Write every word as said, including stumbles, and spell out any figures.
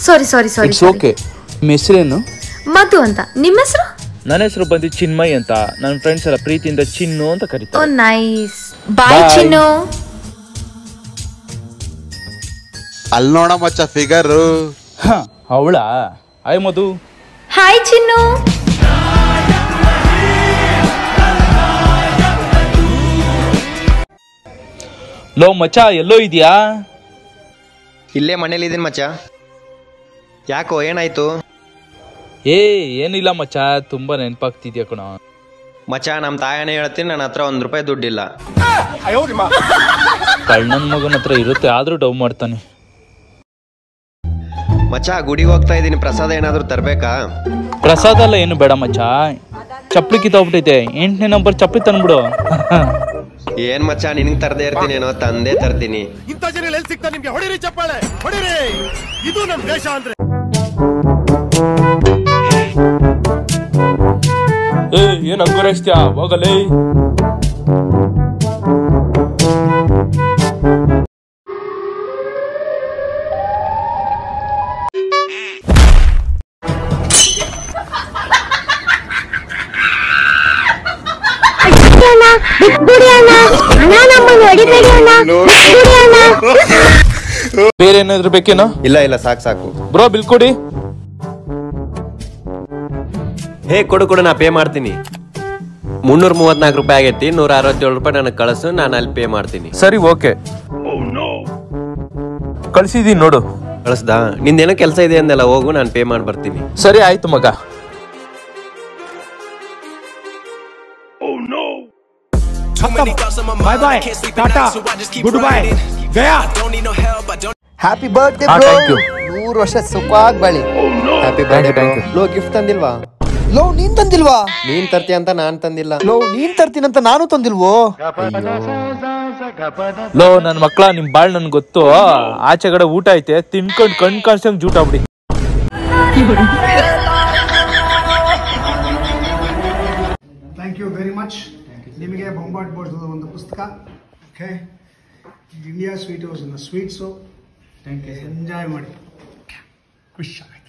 Sorry sorry sorry it's okay. ನಿಮ್ಮ ಹೆಸರೇನು? ಮಧು ಅಂತ. ನಿಮ್ಮ ಹೆಸರು? ನನ್ನ ಹೆಸರು ಬಂದು ಚಿನ್ಮಯ್ ಅಂತ. ನನ್ನ ಫ್ರೆಂಡ್ಸ್ ಎಲ್ಲ ಪ್ರೀತಿಯಿಂದ ಚಿನ್ನು ಅಂತ ಓ ಕರೀತಾರೆ. ನೈಸ್. ಬಾಯ್ ಚಿನ್ನು. ಅಲ್ಲಿ ನೋಡ ಮಚ್ಚ ಫಿಗರ್. ಅವಳಾ? ಹಾಯ್ ಮಧು. ಹಾಯ್ ಚಿನ್ನು. ಲೋ ಮಚ್ಚ ಎಲ್ಲೋ ಇದೆಯಾ? ಇಲ್ಲೇ ಮನೇಲಿ ಇದೀನಿ ಮಚ್ಚ. ಯಾಕೋ ಏನಾಯ್ತು? ಏ ಏನಿಲ್ಲ ಮಚ್ಚ, ತುಂಬಾ ನೆನಪಾಗ್ತಿದ್ಯಾ ಕಣ. ಮಚ್ಚ ನಮ್ಮ ತಾಯನೇ ಹೇಳ್ತೀನಿ, ನನ್ನ ಹತ್ರ ಒಂದ್ ರೂಪಾಯಿ ದುಡ್ಡಿಲ್ಲ. ಕಳ್ಳನ ಮಗನ ಹತ್ರ ಇರುತ್ತೆ, ಆದ್ರೂ ಡವ್ ಮಾಡ್ತಾನೆ. ಮಚ್ಚ ಗುಡಿಗೆ ಹೋಗ್ತಾ ಇದೀನಿ, ಪ್ರಸಾದ ಏನಾದ್ರು ತರ್ಬೇಕಾ? ಪ್ರಸಾದ ಎಲ್ಲ ಏನು ಬೇಡ ಮಚ್ಚ, ಚಪ್ಪಲಿ ಕಿತ್ತೋಗ್ಬಿಟ್ಟೈತೆ. ಎಂಟನೇ ನಂಬರ್ ಚಪ್ಪಲಿ ತಂದ್ಬಿಡು. ಏನ್ ಮಚ್ಚ ನಿನಗ್ ತರದೇ ಇರ್ತೀನೇನೋ, ತಂದೆ ತರ್ತೀನಿ. ಇಂಥ ಜನ ಎಲ್ಲಿ ಸಿಗ್ತಾರೆ ನಿಮ್ಗೆ? ಹೊಡಿರಿ ಚಪ್ಪಾಳೆ ಹೊಡಿರಿ, ಇದು ನಮ್ ದೇಶ ಅಂದ್ರೆ. ಏ ಏನ್ ಅಂಗುರೈಸ್ತ್ಯಾ? ಹೋಗಲೇ. ಬೇರೆ ಏನಾದ್ರು ಬೇಕೇನೋ? ಇಲ್ಲ ಇಲ್ಲ ಸಾಕು ಸಾಕು. ಬ್ರೋ ಬಿಲ್ ಕೊಡಿ. ಹೇ ಕೊಡು ಕೊಡು, ನಾ ಪೇ ಮಾಡ್ತೀನಿ. ಮುನ್ನೂರ ಮೂವತ್ನಾಲ್ಕು ರೂಪಾಯಿ ಆಗೈತಿ, ನೂರ ಅರವತ್ತೇಳು ರೂಪಾಯಿ ನನಗೆ ಕಳಿಸು, ನಾನು ಅಲ್ಲಿ ಪೇ ಮಾಡ್ತೀನಿ. ಸರಿ ಓಕೆ, ಕಳ್ಸಿದೀನಿ ನೋಡು. ಕಳಿಸ್ದಾ? ನಿಂದೇನೋ ಕೆಲಸ ಇದೆ ಅಂದೆಲ್ಲ, ಹೋಗು ನಾನು ಪೇ ಮಾಡಿ ಬರ್ತೀನಿ. ಸರಿ ಆಯ್ತು ಮಗ. ಬಾಯ್ ಬಾಯ್, ಟಾಟಾ, ಗುಡ್ ಬೈ, ಗಯಾ. ಹ್ಯಾಪಿ ಬರ್ತ್ಡೇ ಹಾ, ಬ್ರೋ. thank you. ನೂರು ವರ್ಷ ಸುಖವಾಗಿ ಬಾಳಿ. Happy Thank you, birthday. thank you. ಲೋ ಗಿಫ್ಟ್ ತಂದಿಲ್ವಾ? ಲೋ ನೀನ್ ತಂದಿಲ್ವಾ? ನೀನ್ ತರ್ತಿ ಅಂತ ನಾನ್ ತಂದಿಲ್ಲ. ಲೋ ನೀನ್ ತರ್ತೀನಂತ ನಾನು ತಂದಿಲ್ವೋ? ಲೋ ನನ್ ಮಕ್ಳ, ನಿಮ್ ಬಾಳ್ ನನ್ ಗೊತ್ತು. ಆಚೆ ಕಡೆ ಊಟ ಐತೆ, ತಿನ್ಕೊಂಡ್ ಕಣ್ ಕಾಣಿಸಂಗ್ ಜೂಟ ಬಿಡಿ. Thank you very much. ನಿಮಗೆ ಬೊಂಬಾಟ್ ಬೋರ್ಡ್ ಒಂದು ಪುಸ್ತಕ. Okay, India sweet house sweets. Thank you. Enjoy ಮಾಡಿ, ಖುಷಿ.